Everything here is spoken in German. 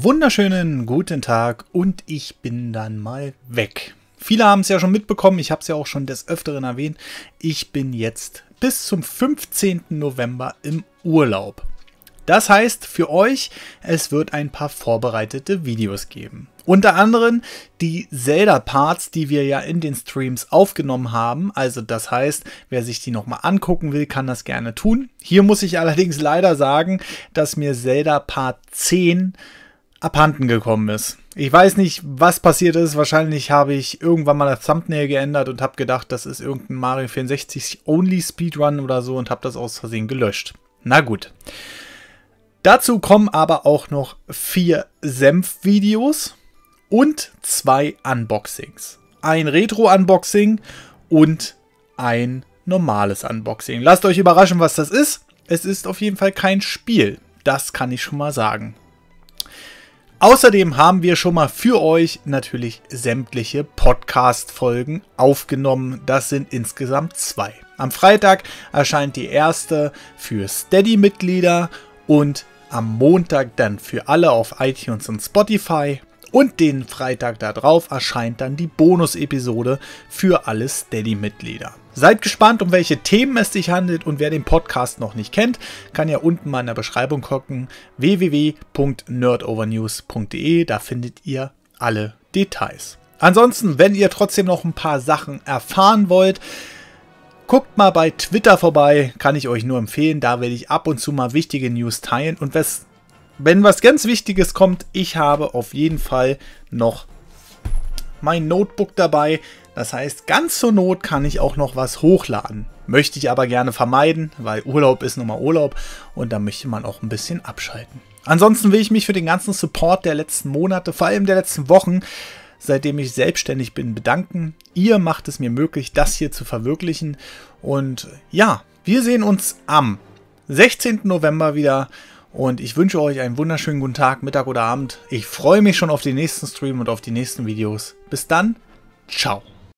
wunderschönen guten Tag und ich bin dann mal weg. Viele haben es ja schon mitbekommen, ich habe es ja auch schon des Öfteren erwähnt. Ich bin jetzt bis zum 15. November im Urlaub. Das heißt für euch, es wird ein paar vorbereitete Videos geben. Unter anderem die Zelda-Parts, die wir ja in den Streams aufgenommen haben. Also das heißt, wer sich die nochmal angucken will, kann das gerne tun. Hier muss ich allerdings leider sagen, dass mir Zelda Part 10 abhanden gekommen ist. Ich weiß nicht, was passiert ist. Wahrscheinlich habe ich irgendwann mal das Thumbnail geändert und habe gedacht, das ist irgendein Mario 64 Only Speedrun oder so und habe das aus Versehen gelöscht. Na gut. Dazu kommen aber auch noch 4 Senf-Videos und 2 Unboxings. Ein Retro-Unboxing und ein normales Unboxing. Lasst euch überraschen, was das ist. Es ist auf jeden Fall kein Spiel. Das kann ich schon mal sagen. Außerdem haben wir schon mal für euch natürlich sämtliche Podcast-Folgen aufgenommen. Das sind insgesamt 2. Am Freitag erscheint die erste für Steady-Mitglieder und am Montag dann für alle auf iTunes und Spotify. Und den Freitag darauf erscheint dann die Bonus-Episode für alle Steady-Mitglieder. Seid gespannt, um welche Themen es sich handelt, und wer den Podcast noch nicht kennt, kann ja unten mal in der Beschreibung gucken, www.nerdovernews.de, da findet ihr alle Details. Ansonsten, wenn ihr trotzdem noch ein paar Sachen erfahren wollt, guckt mal bei Twitter vorbei, kann ich euch nur empfehlen, da werde ich ab und zu mal wichtige News teilen, und wenn was ganz Wichtiges kommt, ich habe auf jeden Fall noch mein Notebook dabei. Das heißt, ganz zur Not kann ich auch noch was hochladen. Möchte ich aber gerne vermeiden, weil Urlaub ist nun mal Urlaub und da möchte man auch ein bisschen abschalten. Ansonsten will ich mich für den ganzen Support der letzten Monate, vor allem der letzten Wochen, seitdem ich selbstständig bin, bedanken. Ihr macht es mir möglich, das hier zu verwirklichen. Und ja, wir sehen uns am 16. November wieder. Und ich wünsche euch einen wunderschönen guten Tag, Mittag oder Abend. Ich freue mich schon auf den nächsten Stream und auf die nächsten Videos. Bis dann, ciao.